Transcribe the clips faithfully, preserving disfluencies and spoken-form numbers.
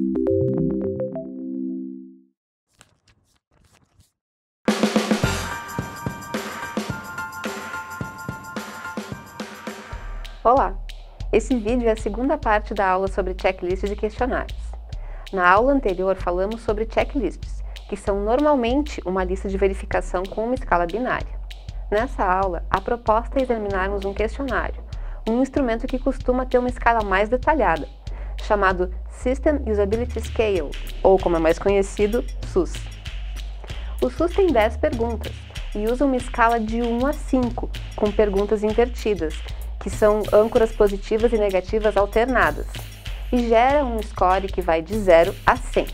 Olá! Esse vídeo é a segunda parte da aula sobre checklists de questionários. Na aula anterior falamos sobre checklists, que são normalmente uma lista de verificação com uma escala binária. Nessa aula, a proposta é examinarmos um questionário, um instrumento que costuma ter uma escala mais detalhada, chamado System Usability Scale, ou como é mais conhecido, S U S. O S U S tem dez perguntas e usa uma escala de um a cinco, com perguntas invertidas, que são âncoras positivas e negativas alternadas, e gera um score que vai de zero a cem.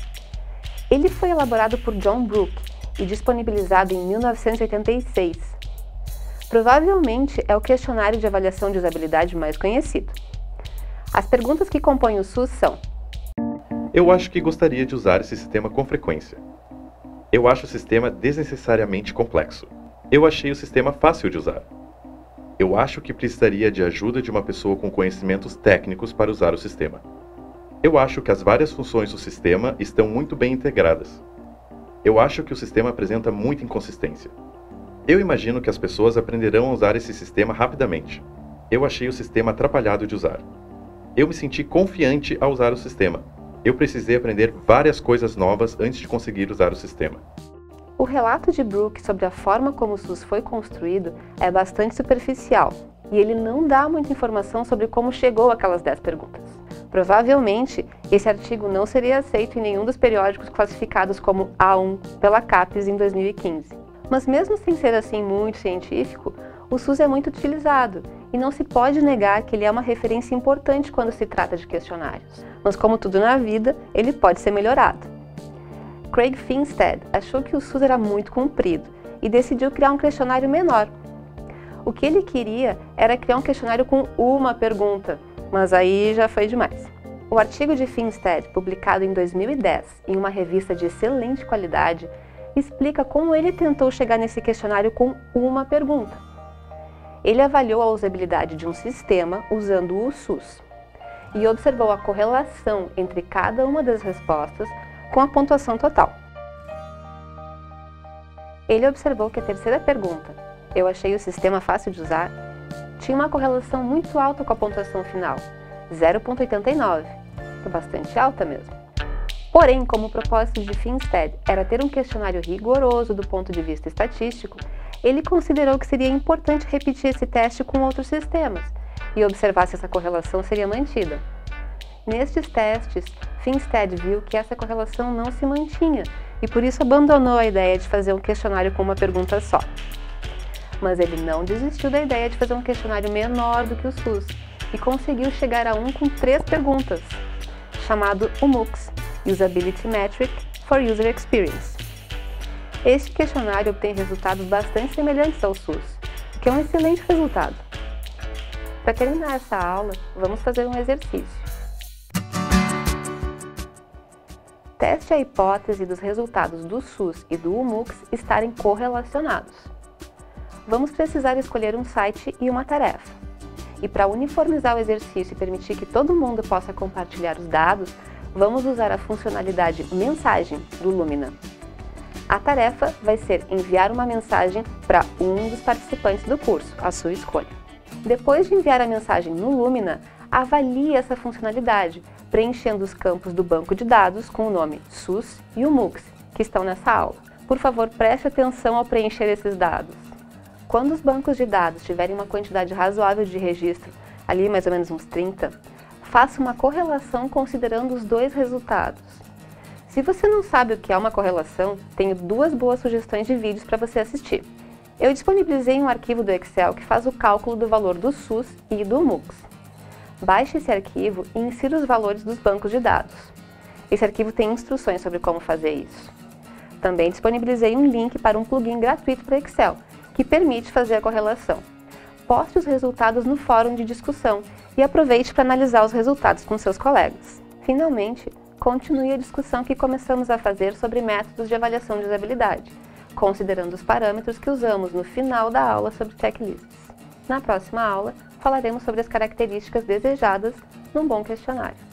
Ele foi elaborado por John Brook e disponibilizado em mil novecentos e oitenta e seis. Provavelmente é o questionário de avaliação de usabilidade mais conhecido. As perguntas que compõem o S U S são: Eu acho que gostaria de usar esse sistema com frequência. Eu acho o sistema desnecessariamente complexo. Eu achei o sistema fácil de usar. Eu acho que precisaria de ajuda de uma pessoa com conhecimentos técnicos para usar o sistema. Eu acho que as várias funções do sistema estão muito bem integradas. Eu acho que o sistema apresenta muita inconsistência. Eu imagino que as pessoas aprenderão a usar esse sistema rapidamente. Eu achei o sistema atrapalhado de usar. Eu me senti confiante ao usar o sistema. Eu precisei aprender várias coisas novas antes de conseguir usar o sistema. O relato de Brook sobre a forma como o S U S foi construído é bastante superficial, e ele não dá muita informação sobre como chegou àquelas dez perguntas. Provavelmente, esse artigo não seria aceito em nenhum dos periódicos classificados como A um pela CAPES em dois mil e quinze. Mas mesmo sem ser assim muito científico, o S U S é muito utilizado, e não se pode negar que ele é uma referência importante quando se trata de questionários. Mas como tudo na vida, ele pode ser melhorado. Craig Finstead achou que o S U S era muito comprido e decidiu criar um questionário menor. O que ele queria era criar um questionário com uma pergunta, mas aí já foi demais. O artigo de Finstead, publicado em dois mil e dez em uma revista de excelente qualidade, explica como ele tentou chegar nesse questionário com uma pergunta. Ele avaliou a usabilidade de um sistema usando o S U S e observou a correlação entre cada uma das respostas com a pontuação total. Ele observou que a terceira pergunta, eu achei o sistema fácil de usar, tinha uma correlação muito alta com a pontuação final, zero vírgula oitenta e nove, que é bastante alta mesmo. Porém, como o propósito de Finstead era ter um questionário rigoroso do ponto de vista estatístico, ele considerou que seria importante repetir esse teste com outros sistemas e observar se essa correlação seria mantida. Nestes testes, Finstead viu que essa correlação não se mantinha e por isso abandonou a ideia de fazer um questionário com uma pergunta só. Mas ele não desistiu da ideia de fazer um questionário menor do que o S U S e conseguiu chegar a um com três perguntas, chamado U M U X, Usability Metric for User Experience. Este questionário obtém resultados bastante semelhantes ao S U S, o que é um excelente resultado. Para terminar essa aula, vamos fazer um exercício. Teste a hipótese dos resultados do S U S e do U M U X estarem correlacionados. Vamos precisar escolher um site e uma tarefa. E para uniformizar o exercício e permitir que todo mundo possa compartilhar os dados, vamos usar a funcionalidade Mensagem do Lumina. A tarefa vai ser enviar uma mensagem para um dos participantes do curso, a sua escolha. Depois de enviar a mensagem no Lumina, avalie essa funcionalidade, preenchendo os campos do banco de dados com o nome S U S e U M U X, que estão nessa aula. Por favor, preste atenção ao preencher esses dados. Quando os bancos de dados tiverem uma quantidade razoável de registro, ali mais ou menos uns trinta, faça uma correlação considerando os dois resultados. Se você não sabe o que é uma correlação, tenho duas boas sugestões de vídeos para você assistir. Eu disponibilizei um arquivo do Excel que faz o cálculo do valor do S U S e do U M U X. Baixe esse arquivo e insira os valores dos bancos de dados. Esse arquivo tem instruções sobre como fazer isso. Também disponibilizei um link para um plugin gratuito para Excel, que permite fazer a correlação. Poste os resultados no fórum de discussão e aproveite para analisar os resultados com seus colegas. Finalmente, continue a discussão que começamos a fazer sobre métodos de avaliação de usabilidade, considerando os parâmetros que usamos no final da aula sobre checklists. Na próxima aula, falaremos sobre as características desejadas num bom questionário.